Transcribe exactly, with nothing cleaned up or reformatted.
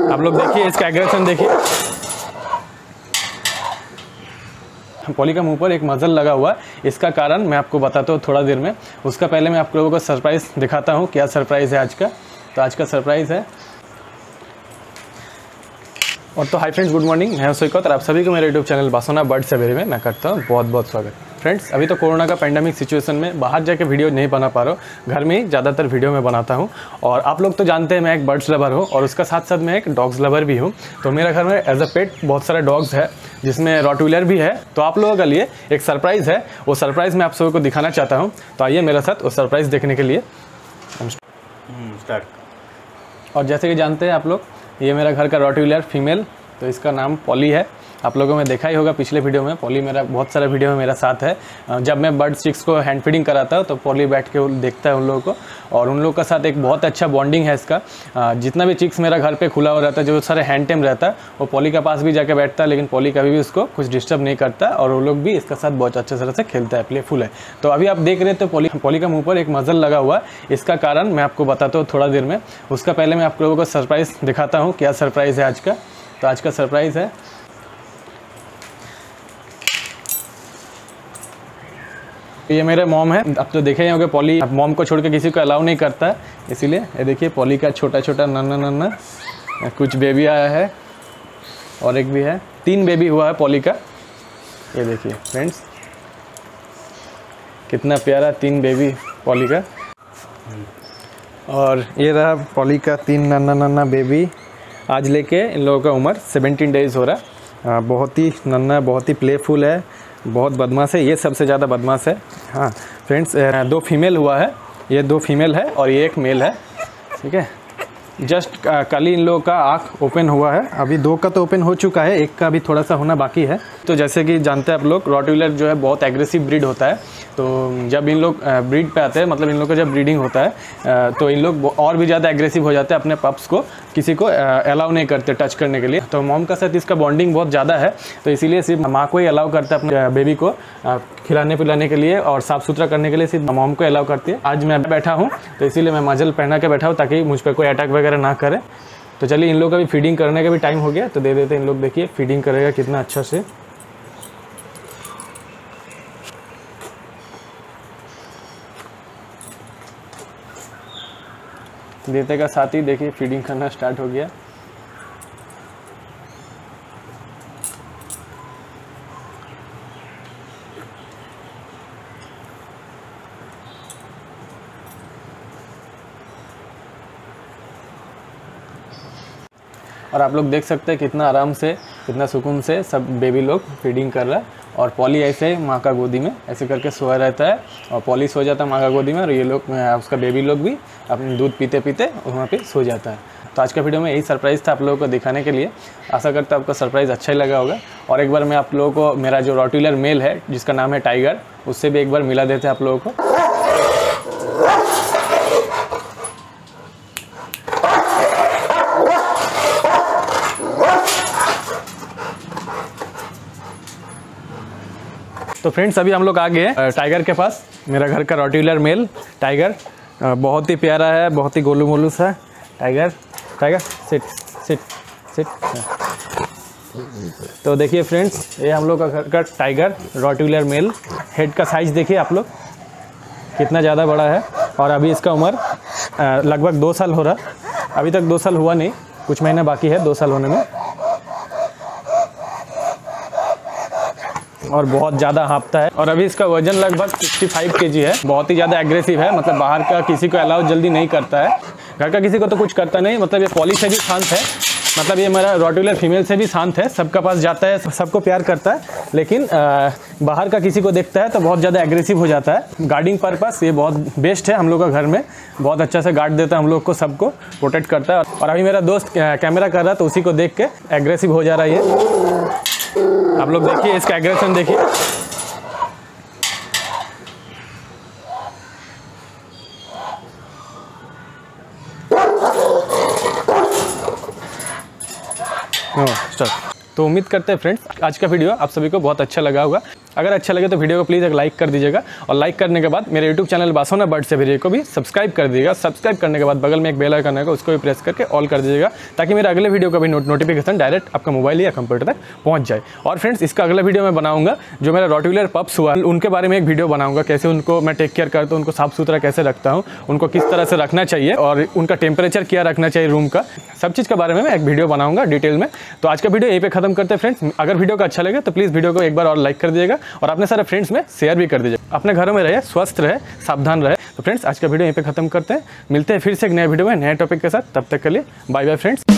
आप लोग देखिए इसका एग्रेशन देखिए। पॉली का मुंह पर एक मजल लगा हुआ है, इसका कारण मैं आपको बताता हूँ थोड़ा देर में। उसका पहले मैं आप लोगों को सरप्राइज़ दिखाता हूँ, क्या सरप्राइज़ है आज का। तो आज का सरप्राइज़ है, और तो हाय फ्रेंड्स, गुड मॉर्निंग। मैं हूं सैकत और आप सभी को मेरे यूट्यूब चैनल बासोना बर्ड सेवेरी में मैं करता हूं बहुत बहुत स्वागत। फ्रेंड्स, अभी तो कोरोना का पेंडेमिक सिचुएशन में बाहर जाके वीडियो नहीं बना पा रहा हूँ, घर में ही ज़्यादातर वीडियो में बनाता हूँ। और आप लोग तो जानते हैं मैं एक बर्ड्स लवर हूँ और उसका साथ साथ मैं एक डॉग्स लवर भी हूँ। तो मेरे घर में एज अ पेट बहुत सारे डॉग्स है, जिसमें रॉटविलर भी है। तो आप लोगों के लिए एक सरप्राइज़ है, वो सरप्राइज़ मैं आप सबको को दिखाना चाहता हूँ। तो आइए मेरे साथ वो सरप्राइज़ देखने के लिए स्टार्ट। और जैसे कि जानते हैं आप लोग, ये मेरा घर का रॉटविलर फीमेल, तो इसका नाम पॉली है। आप लोगों में देखा ही होगा पिछले वीडियो में, पॉली मेरा बहुत सारा वीडियो में मेरा साथ है। जब मैं बर्ड चिक्स को हैंड फीडिंग कराता हूँ तो पॉली बैठ के देखता है उन लोगों को, और उन लोगों का साथ एक बहुत अच्छा बॉन्डिंग है इसका। जितना भी चिक्स मेरा घर पे खुला हो रहता है, जो सारे हैंड टेम रहता है, वो पॉली के पास भी जाके बैठता है, लेकिन पॉली कभी भी उसको कुछ डिस्टर्ब नहीं करता, और वो लोग भी इसका साथ बहुत अच्छे तरह से खेलता है, प्लेफुल है। तो अभी आप देख रहे थे पॉली पॉली का मुँह पर एक मजल लगा हुआ है, इसका कारण मैं आपको बताता हूँ थोड़ा देर में। उसका पहले मैं आप लोगों को सरप्राइज़ दिखाता हूँ, क्या सरप्राइज़ है आज का। तो आज का सरप्राइज़ है, ये मेरे मॉम है। अब तो देखे ही होंगे, पॉली मॉम को छोड़ के किसी को अलाउ नहीं करता है, इसीलिए ये देखिए पॉली का छोटा छोटा नन्ना नन्ना कुछ बेबी आया है, और एक भी है, तीन बेबी हुआ है पॉली का। ये देखिए फ्रेंड्स, कितना प्यारा तीन बेबी पॉली का। और ये रहा पॉली का तीन नन्ना नन्ना बेबी। आज लेके इन लोगों का उम्र सत्रह डेज़ हो रहा है। बहुत ही नन्ना, बहुत ही प्लेफुल है, बहुत बदमाश है, ये सबसे ज़्यादा बदमाश है। हाँ फ्रेंड्स, दो फीमेल हुआ है, ये दो फीमेल है और ये एक मेल है, ठीक है। जस्ट कल ही इन लोगों का आँख ओपन हुआ है, अभी दो का तो ओपन हो चुका है, एक का अभी थोड़ा सा होना बाकी है। तो जैसे कि जानते हैं आप लोग, रॉटविलर जो है बहुत एग्रेसिव ब्रीड होता है। तो जब इन लोग ब्रीड पे आते हैं, मतलब इन लोग का जब ब्रीडिंग होता है, तो इन लोग और भी ज़्यादा एग्रेसिव हो जाते हैं, अपने पप्स को किसी को अलाउ नहीं करते टच करने के लिए। तो मॉम का साथ इसका बॉन्डिंग बहुत ज़्यादा है, तो इसीलिए सिर्फ माँ को ही अलाउ करता है अपने बेबी को खिलाने पिलाने के लिए, और साफ़ सुथरा करने के लिए सिर्फ मॉम को अलाउ करती है। आज मैं बैठा हूँ तो इसीलिए मैं मजल पहना के बैठा हूँ, ताकि मुझ पर कोई अटैक वगैरह ना करे। तो चलिए, इन लोग का भी फीडिंग करने का भी टाइम हो गया, तो दे देते हैं इन लोग। देखिए फीडिंग करेगा कितना अच्छा से। देते का साथ ही देखिए फीडिंग करना स्टार्ट हो गया। और आप लोग देख सकते हैं कितना आराम से, कितना सुकून से सब बेबी लोग फीडिंग कर रहा है। और पॉली ऐसे माँ का गोदी में ऐसे करके सोया रहता है, और पॉली सो जाता है माँ का गोदी में, और ये लोग, उसका बेबी लोग भी अपने दूध पीते पीते वहाँ पे सो जाता है। तो आज का वीडियो में यही सरप्राइज़ था आप लोगों को दिखाने के लिए। आशा करता हूँ आपका सरप्राइज़ अच्छा ही लगा होगा। और एक बार मैं आप लोगों को मेरा जो रॉटविलर मेल है, जिसका नाम है टाइगर, उससे भी एक बार मिला देते हैं आप लोगों को। तो फ्रेंड्स, अभी हम लोग आ गए टाइगर के पास। मेरा घर का रॉटविलर मेल टाइगर बहुत ही प्यारा है, बहुत ही गोलू मोलू सा tiger. Tiger sit sit sit. तो देखिए फ्रेंड्स, ये हम लोग का घर का टाइगर रॉटविलर मेल। हेड का साइज़ देखिए आप लोग कितना ज़्यादा बड़ा है, और अभी इसका उम्र लगभग दो साल हो रहा। अभी तक दो साल हुआ नहीं, कुछ महीने बाकी है दो साल होने में। और बहुत ज़्यादा हाँफता है, और अभी इसका वजन लगभग पैंसठ केजी है। बहुत ही ज़्यादा एग्रेसिव है, मतलब बाहर का किसी को अलाउ जल्दी नहीं करता है, घर का किसी को तो कुछ करता नहीं। मतलब ये पॉली से भी शांत है, मतलब ये मेरा रॉटविलर फीमेल से भी शांत है, सबका पास जाता है, सबको प्यार करता है। लेकिन आ, बाहर का किसी को देखता है तो बहुत ज़्यादा एग्रेसिव हो जाता है। गार्डिंग पर्पस ये बहुत बेस्ट है हम लोग का, घर में बहुत अच्छा से गार्ड देता है, हम लोग को सबको प्रोटेक्ट करता है। और अभी मेरा दोस्त कैमरा कर रहा है, तो उसी को देख के एग्रेसिव हो जा रहा है ये। आप लोग देखिए इसका एग्रेशन देखिए। स्टार्ट। तो उम्मीद करते हैं फ्रेंड्स आज का वीडियो आप सभी को बहुत अच्छा लगा होगा। अगर अच्छा लगे तो वीडियो को प्लीज़ एक लाइक कर दीजिएगा और लाइक करने के बाद मेरे यूट्यूब चैनल बासोना बर्ड से वीडियो को भी सब्सक्राइब कर दीजिएगा। सब्सक्राइब करने के बाद बगल में एक बेल आइकन आएगा, उसको भी प्रेस करके ऑल कर दीजिएगा ताकि मेरे अगले वीडियो का भी नोटिफिकेशन डायरेक्ट आपका मोबाइल या कंप्यूटर तक पहुँच जाए। और फ्रेंड्स, इसका अगला वीडियो मैं बनाऊँगा जो मेरा रॉटवीलर पप्स हुआ उनके बारे में एक वीडियो बनाऊँगा, कैसे उनको मैं टेक केयर करता हूँ, उनको साफ सुथरा कैसे रखता हूँ, उनको किस तरह से रखना चाहिए और उनका टेम्परेचर क्या रखना चाहिए रूम का, सब चीज़ के बारे में मैं एक वीडियो बनाऊँगा डिटेल में। तो आज का वीडियो यहीं पे खत्म करते हैं फ्रेंड्स। अगर वीडियो का अच्छा लगे तो प्लीज़ वीडियो को एक बार और लाइक कर दीजिएगा और अपने सारे फ्रेंड्स में शेयर भी कर दीजिए। अपने घरों में रहे, स्वस्थ रहे, सावधान रहे। तो फ्रेंड्स, आज का वीडियो यहीं पे खत्म करते हैं। मिलते हैं फिर से एक नए वीडियो में नए टॉपिक के साथ। तब तक के लिए बाय बाय फ्रेंड्स।